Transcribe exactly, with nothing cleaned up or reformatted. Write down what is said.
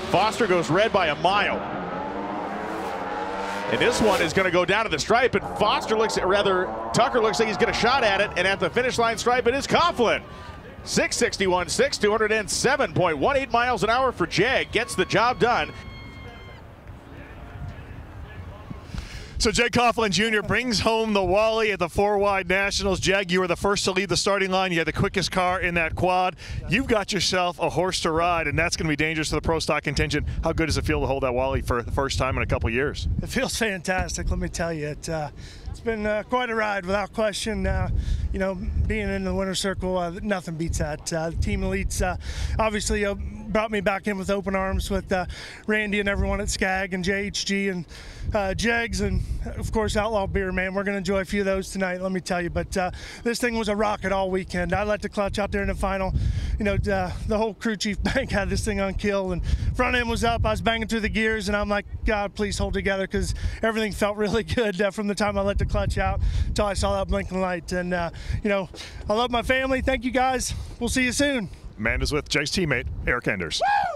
Foster goes red by a mile. And this one is going to go down to the stripe, and Foster looks at, rather, Tucker looks like he's got a shot at it, and at the finish line stripe, it is Coughlin. six sixty-one point six, two oh seven point one eight miles an hour for Jag, gets the job done. So Jeg Coughlin Junior brings home the Wally at the four-wide Nationals. Jag, you were the first to leave the starting line. You had the quickest car in that quad. You've got yourself a horse to ride, and that's going to be dangerous for the pro stock contingent. How good does it feel to hold that Wally for the first time in a couple of years? It feels fantastic, let me tell you. It, uh, it's been uh, quite a ride, without question. Uh, you know, being in the winner's circle, uh, nothing beats that. Uh, Team Elites uh, obviously uh, brought me back in with open arms with uh, Randy and everyone at Skag and J H G and uh, Jegs and, of course, Outlaw Beer, man. We're going to enjoy a few of those tonight, let me tell you. But uh, this thing was a rocket all weekend. I let the clutch out there in the final. You know, uh, the whole crew chief bank had this thing on kill, and front end was up. I was banging through the gears, and I'm like, God, please hold together, because everything felt really good uh, from the time I let the clutch out until I saw that blinking light. And, uh, you know, I love my family. Thank you, guys. We'll see you soon. Amanda's with Jag's teammate, Eric Enders. Woo!